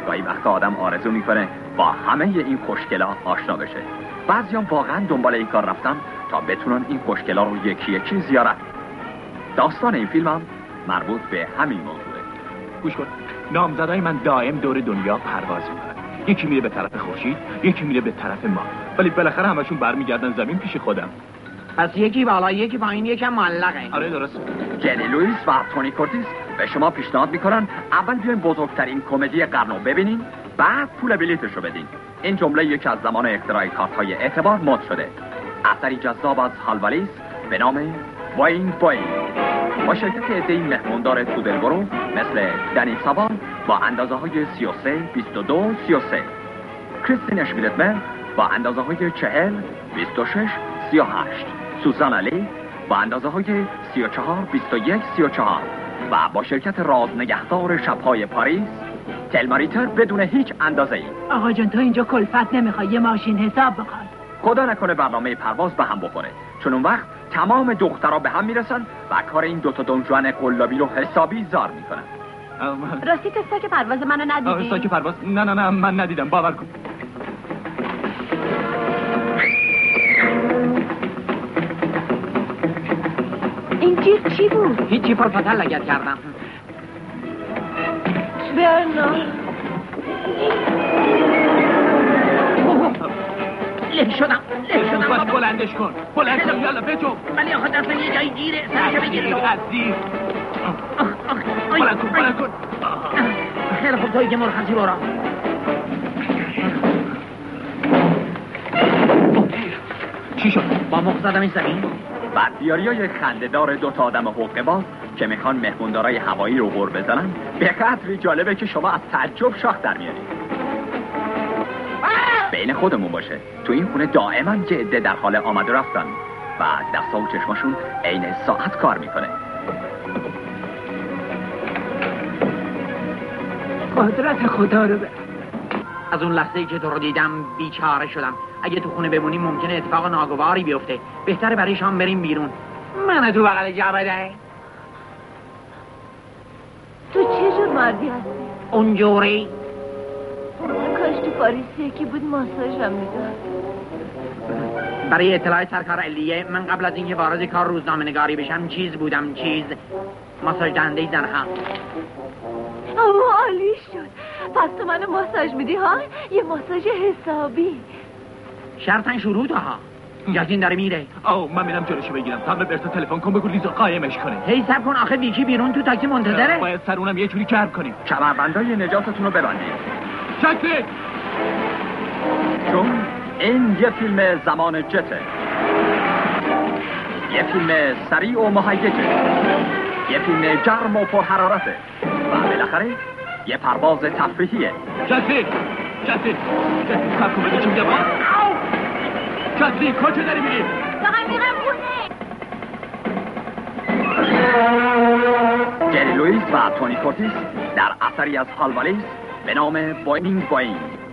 گاهی وقتا آدم آرزو میکنه با همه این خوشگلا آشنا بشه. بعضیام واقعا دنبال این کار رفتن تا بتونن این خوشگلا رو یکی یکی زیارت. داستان این فیلم هم مربوط به همین موضوعه. گوش کن، نامزدای من دائم دور دنیا پرواز میکنن. یکی میره به طرف خورشید، یکی میره به طرف ما، ولی بالاخره همشون برمیگردن زمین پیش خودم. پس یکی بالا، یکی پایین، یکی معلقه. آره درست. جنی لوئیس و تونی کورتیس به شما پیشنهاد میکنن اول بیاین بزرگترین کمدی قرن رو ببینین، بعد پول بلیتش رو بدین. این جمله یکی از زمان اختراع کارت‌های اعتبار مد شده. اثری جذاب از هال والیس به نام بوینگ بوینگ با شرکت عده‌ای مهماندار تودلبرو مثل دنی سابال با اندازه‌های 33 22 33، کریستین اشمیدتمر با اندازه‌های 40 26 38، سوزان علی با اندازه‌های 34 21 34 و با شرکت راز نگهدار شب‌های پاریس تلماریتر بدون هیچ اندازه‌ای. آقا جان تو اینجا کلفت نمیخوای، یه ماشین حساب بخوای. خدا نکنه برنامه پرواز به هم بخوره، چون اون وقت تمام دخترها به هم میرسن و کار این دوتا دونجوان قلابی رو حسابی زار میکنن. راستی تو ساک پرواز منو ندیدی؟ ساک پرواز؟ نه من ندیدم، باور کن. این جیب چی بود؟ هیچی، پرپتر لگت کردم. برنا لب شدم باش بلندش کن، بلند کن، یالا بجو. ولی آخه دست یه جایی گیره، سرشو بگیر. عزیز بلند کن. خیلی خوب، توی که مرخصی برو. چی شد؟ با مخ زدمش زمین. بدبیاریای خنده‌دار دوتا آدم حقه باز که میخوان مهموندارای هوایی رو غور بزنن به قدری جالبه که شما از تعجب شاخ در میارید. بین خودمون باشه، تو این خونه دائما یه عده در حال آمد و رفتن و دستا و چشماشون عین ساعت کار میکنه. قدرت خدا رو به از اون لحظه‌ای که تو رو دیدم بیچاره شدم. اگه تو خونه بمونیم ممکنه اتفاق ناگواری بیفته. بهتره برای شام بریم بیرون. من تو بغل جعبه. تو چه جور مردی هستی؟ اونجوری. کاش تو پاریس یکی بود ماساژم میداد. برای اطلاع سرکار علیه، من قبل از اینکه وارد کار روزنامه نگاری بشم بودم ماساژ دهنده زنها. عالی شد. پس تو منو ماساژ میدی ها؟ یه ماساژ حسابی. شرطن شروع ها. جاتین داره میره. من میرم جلوشو بگیرم. تا برسه تلفن کن بگو لیزو قایمش کنه. هی صبر کن، آخه ویکی بیرون تو تاکسی منتظره. باید سرونم یه جوری گرم کنیم. کمربندای نجاتتون رو ببندید. شکلی چون این یه فیلم زمان جته، یه فیلم سریع و مهیجه، یه فیلم گرم و پرحرارته و بالاخره یه پرواز تفریحیه. شکلی سب کن بگه چی میگه. شکلی کجا داری میری؟ دارم میرم خونه. جنی لوئیس و تونی کورتیس در اثری از هال والیس به نام بوینگ بوینگ